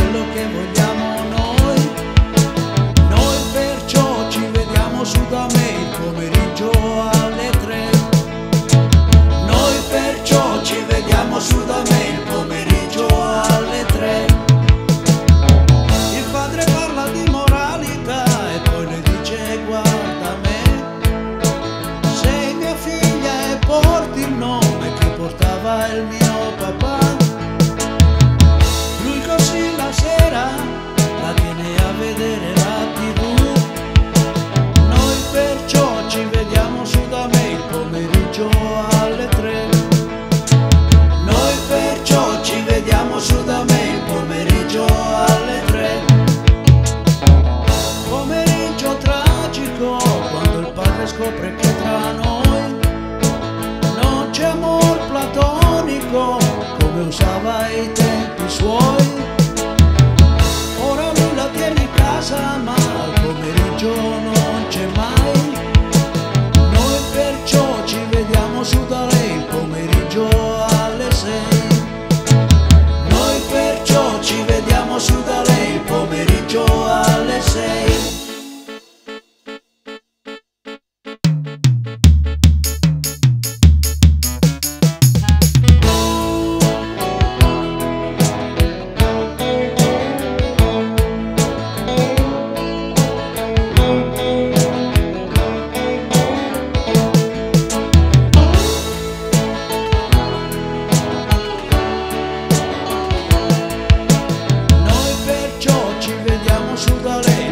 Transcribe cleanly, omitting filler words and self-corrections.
quello che vogliamo noi. Noi perciò ci vediamo su da me il pomeriggio alle 3. Noi perciò ci vediamo su da me il pomeriggio alle 3. Il padre parla di moralità e poi le dice: guarda me, sei mia figlia e porti il nome che portava il mio papà. Lui così la sera la viene a vedere la TV. Noi perciò ci vediamo su da me il pomeriggio alle 3. Noi perciò ci vediamo su da me il pomeriggio alle 3. Pomeriggio tragico quando il padre scopre che tra noi non c'è amor platonico come usava ai tempi suoi. Ora lui la tiene in casa ma al pomeriggio non c'è mai. Noi perciò ci vediamo su da lei il pomeriggio alle 6. Noi perciò ci vediamo su da lei il pomeriggio alle 6. Su da lei